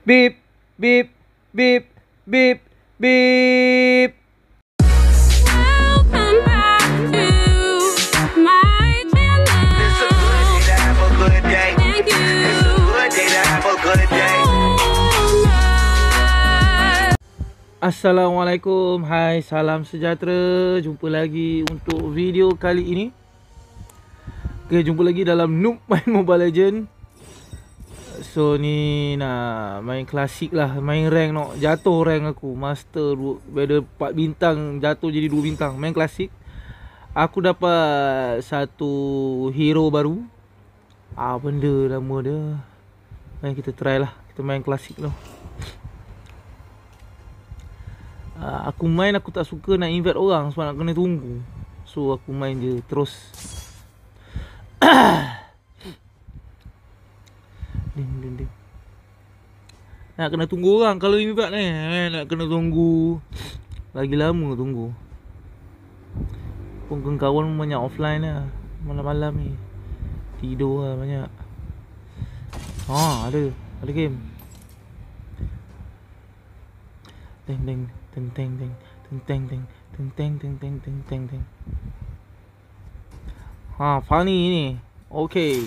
Beep, beep, beep, beep, beep. Welcome back to my channel. It's a good day to have a good day. Thank you. It's a good day to have a good day. Assalamualaikum, hai, salam sejahtera. Jumpa lagi untuk video kali ini. Okay, jumpa lagi dalam Noob main Mobile Legend. So ni nak main klasik lah, main rank nak. Jatuh rank aku, master Beda 4 bintang jatuh jadi 2 bintang. Main klasik. Aku dapat satu hero baru. Benda nama dia. Main kita try lah. Kita main klasik lah. Aku main, aku tak suka nak invite orang sebab nak kena tunggu. So aku main je terus. Ding. Nak kena tunggu orang kalau invite ni. Nak kena tunggu. Lagi lama tunggu. Pun kawan banyak offline lah. Malam-malam ni tidur lah banyak. Ada game. Ding. Funny ni. Okay.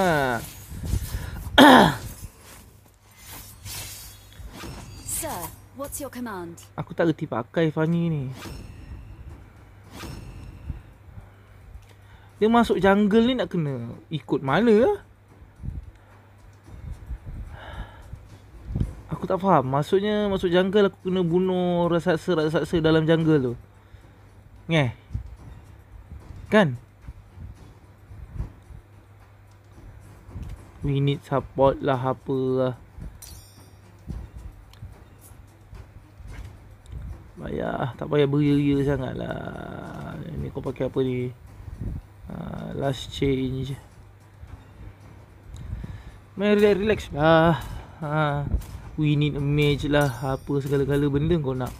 Sir, what's your command? Aku tak reti pakai Funny ni. Dia masuk jungle ni nak kena ikut mana lah? Aku tak faham. Maksudnya masuk jungle aku kena bunuh raksasa dalam jungle tu. Kan? We need support lah, apa lah. Tak payah beria-ria sangat lah. Ni kau pakai apa ni? Last change. Main relax lah. We need a mage lah. Apa segala-gala benda kau nak.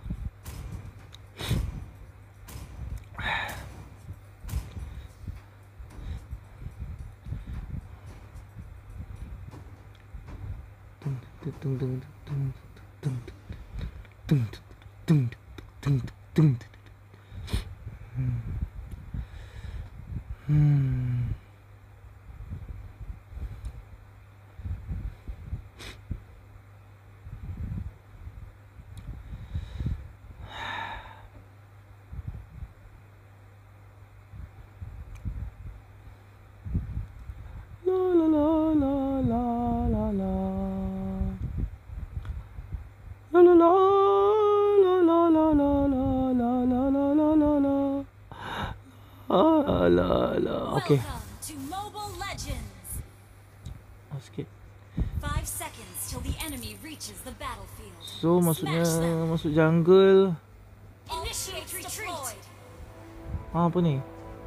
Okay. Welcome to Mobile Legends. Sikit. 5 seconds till the enemy reaches the battlefield. So maksudnya masuk jungle. Initiate retreat. Apa ni?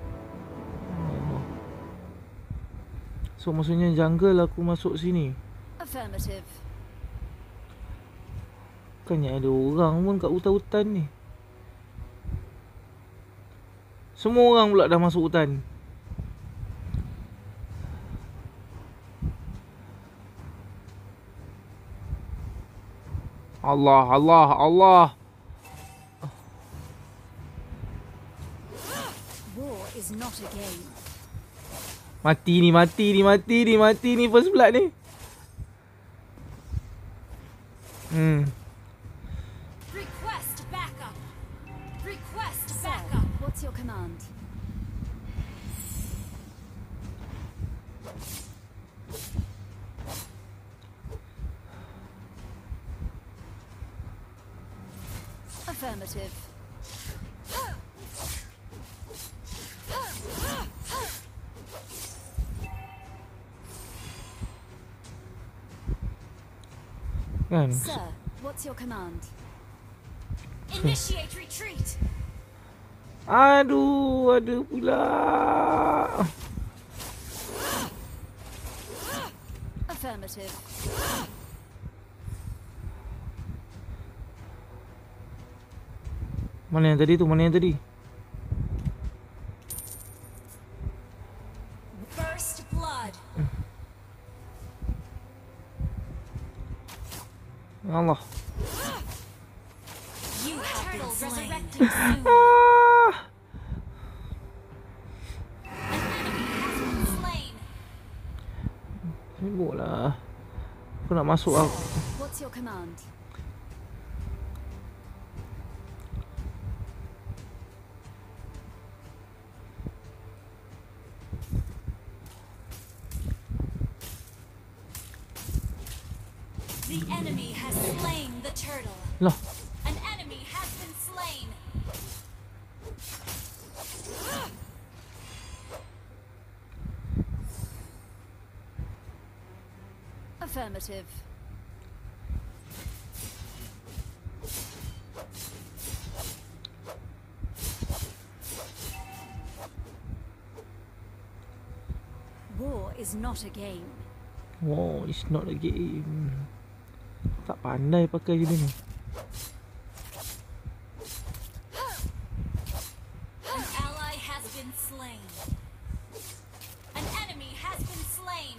So maksudnya jungle aku masuk sini. Affirmative. Bukannya ada orang pun kat hutan-hutan ni. Semua orang pula dah masuk hutan. Allah. War is not a game. Mati ni first blood ni. Request backup. What's your command? Affirmative. Kan? Sir, what's your command? Initiate retreat. Aduh, ada pula. Affirmative. Mana yang tadi tu? First blood. Allah. You have been resurrecting soon. Ah. An enemy has been slain. Sibuk lah. Aku nak masuk aku. What's your command? The enemy has slain the turtle. Lah. An enemy has been slain. Affirmative. War is not a game. Wow, it's not a game. Tak pandai pakai je ni. An ally has been slain. An enemy has been slain.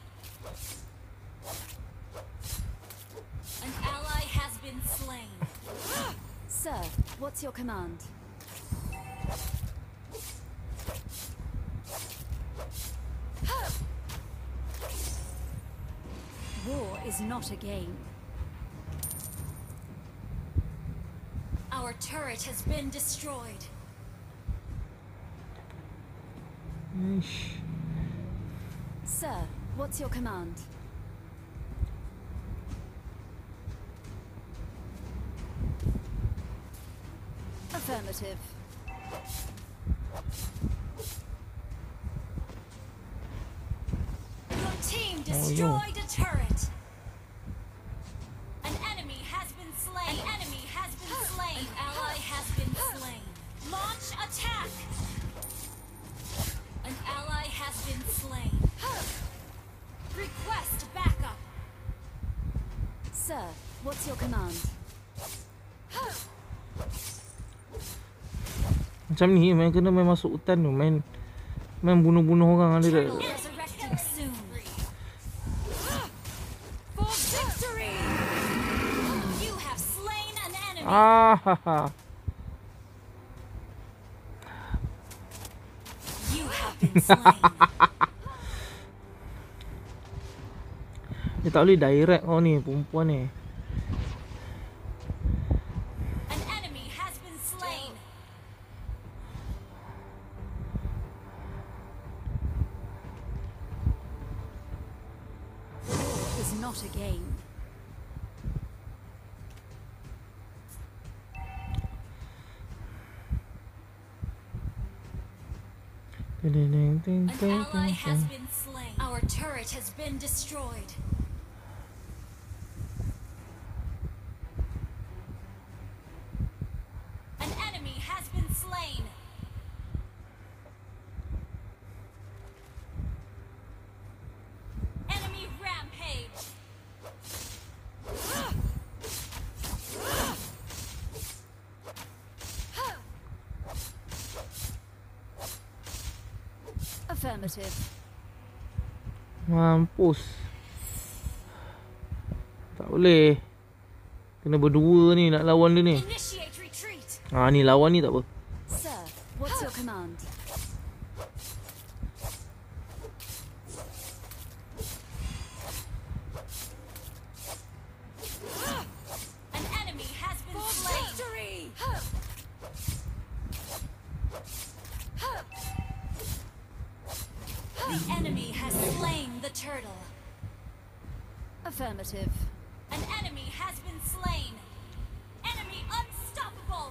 An ally has been slain. Sir, what's your command? War is not a game. Our turret has been destroyed. Ish. Sir, what's your command? Affirmative. Your team destroyed a turret. An enemy has been slain. An enemy has been slain. An ally has been slain. Launch attack. An ally has been slain. Request backup. Sir, what's your command? Macam ni main kena main masuk hutan tu, main bunuh-bunuh orang ada tak? Resurrecting soon. For victory! You have slain an enemy. Ah ha ha. You have been slain. Dia tak boleh direct kau ni, perempuan ni. An enemy has been slain. War is not a game. An ally has been slain. Our turret has been destroyed. An enemy has been slain. Enemy rampage. Affirmative. Mampus. Tak boleh. Kena berdua ni nak lawan dia ni. Initiate retreat. Ah ni lawan ni tak apa. Sir, what's your command? An enemy has been slain. The enemy has slain the turtle. Affirmative. An enemy has been slain. Enemy unstoppable.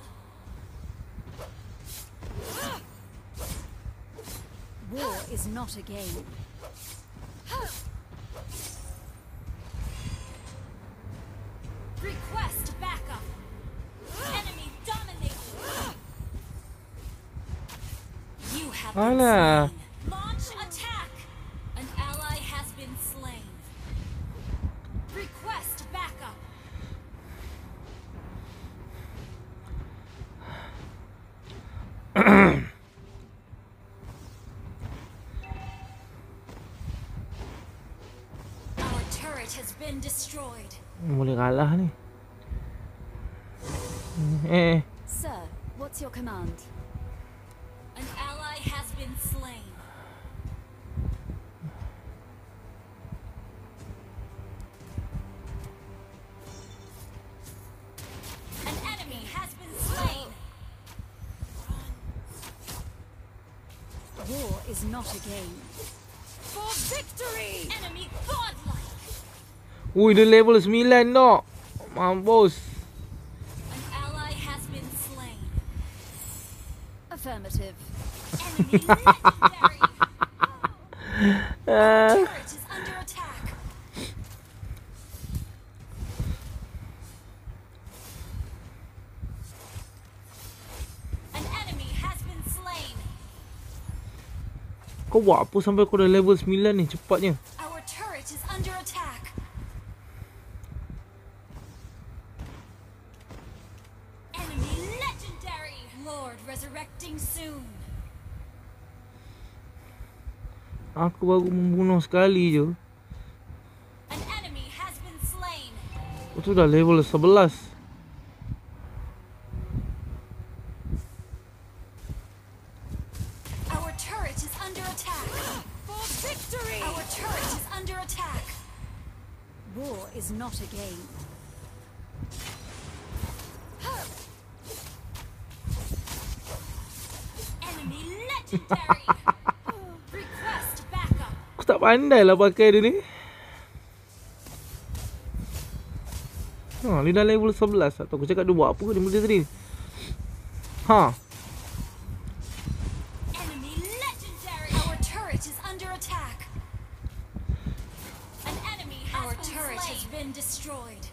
War is not a game. Request backup. Enemy dominated. You have been Alah. slain. Launch attack. An ally has been slain. Request backup. Our turret has been destroyed. Boleh kalah ni. Sir, what's your command? An ally has been slain. An enemy has been slain. War is not a game. For victory! Enemy godlike. Ui, dia level 9 nak. Mampus. An ally has been slain. Affirmative. Enemy legendary. Turret is under attack. An enemy has been slain. Kau buat apa sampai kau dah level 9 ni cepatnya? Our turret is under attack. Enemy legendary. Lord resurrecting soon. Aku baru membunuh sekali je. An enemy has been slain. Kau tu dah level 11. Our turret is under attack. For victory! Our turret is under attack. War is not a game. Enemy legendary. Request backup. Aku tak pandai lah pakai dia ni. Dia dah level 11. Tak tahu aku cakap dia buat apa dia benda tadi. Enemy legendary. Our turret is under attack. An enemy has Our turret has been destroyed.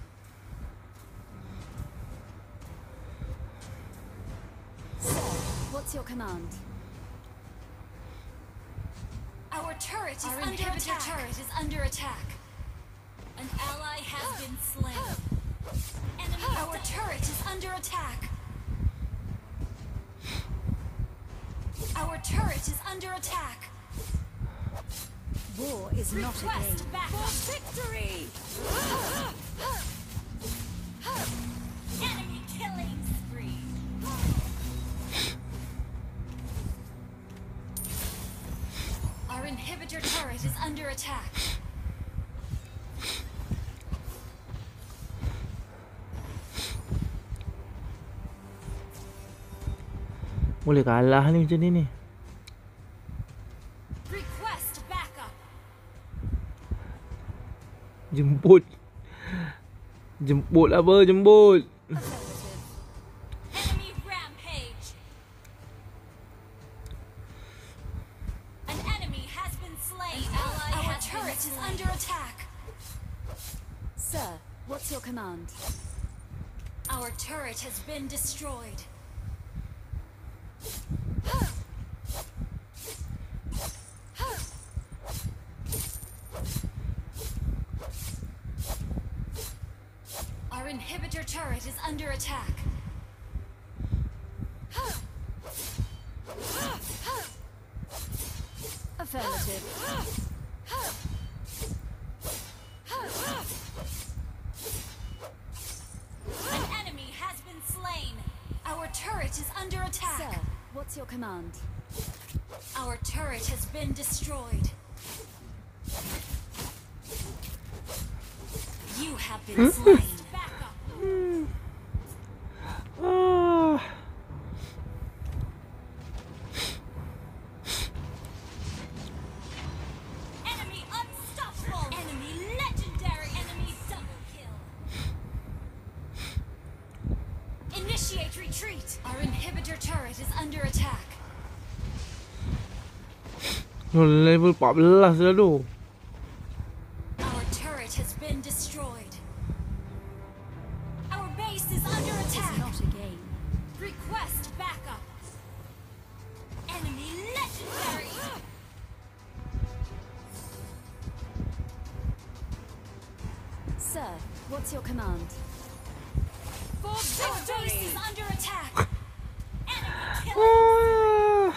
Sir, what's your command? Our turret is under attack. Turret is under attack. An ally has been slain. Enemy. Our turret is under attack. Our turret is under attack. War is not a game. Request backup. Victory! Enemy killing spree. Our inhibitor turret is under attack. Boleh kalah ni macam ni. Request backup. Jemput. Jemput apa? Jemput. Affirmative. Enemy rampage. An enemy has been slain. An ally Our has turret is under attack. Sir, what's your command? Our turret has been destroyed. Our inhibitor turret is under attack. Affirmative. An enemy has been slain. Our turret is under attack. Sir, what's your command? Our turret has been destroyed. You have been slain. Back up. Ah. Enemy unstoppable. Enemy legendary. Enemy double kill. Initiate retreat. Our inhibitor turret is under attack. Level 14 dah tu. Our turret has been destroyed. Our base is under It's attack. not a game. Request backup. Enemy legendary. Sir, what's your command? For victory. Our base is under attack. Enemy killing. Ah.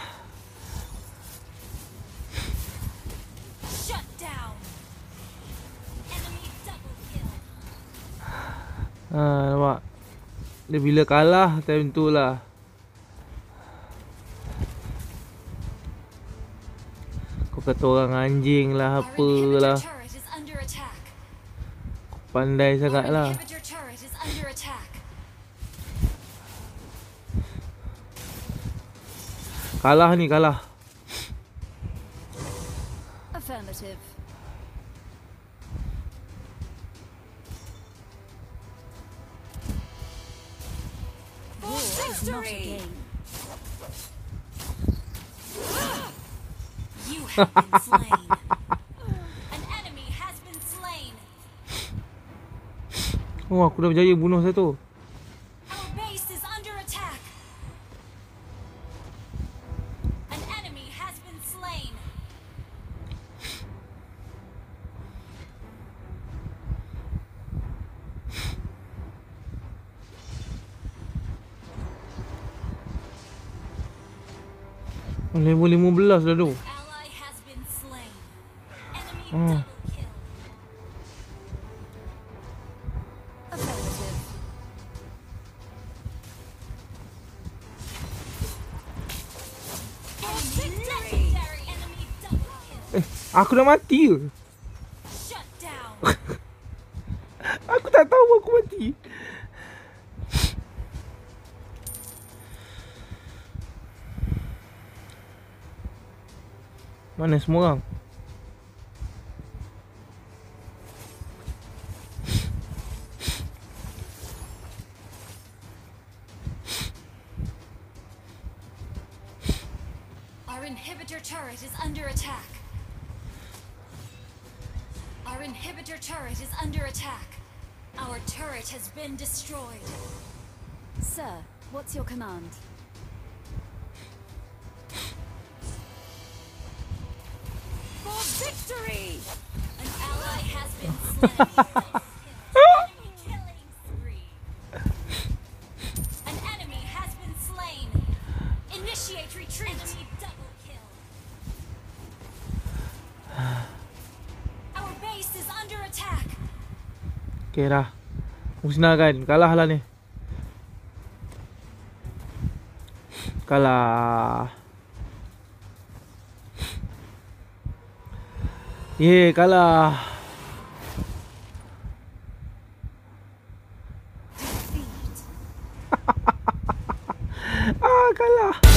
Shut down. Enemy double kill. Nampak. Dia bila kalah time tu lah. Kau kata orang anjing lah, Our inhibitor apalah. turret is under attack. Pandai sangat Our lah. inhibitor turret is under attack. Kalah ni, kalah. Affirmative. For victory! You have been slain. An enemy has been slain. Oh, aku dah berjaya bunuh satu. Our base is under attack. An enemy has been slain. Level 15 dah tu. Ally has been slain. Enemy Oh. double kill. Affirmative. Legendary enemy double kill. Aku dah mati ke? Shut down. Aku tak tahu aku mati. Mana semua orang? Our inhibitor turret is under attack. Our inhibitor turret is under attack. Our turret has been destroyed. Sir, what's your command? For victory! An ally has been slain. Enemy killing spree. An enemy has been slain. Initiate retreat. Enemy double kill. Our base is under attack. Okay dah. Musnahkan. Kalah lah ni. Kalah. Yeay, kalah. Defeat. Kalah.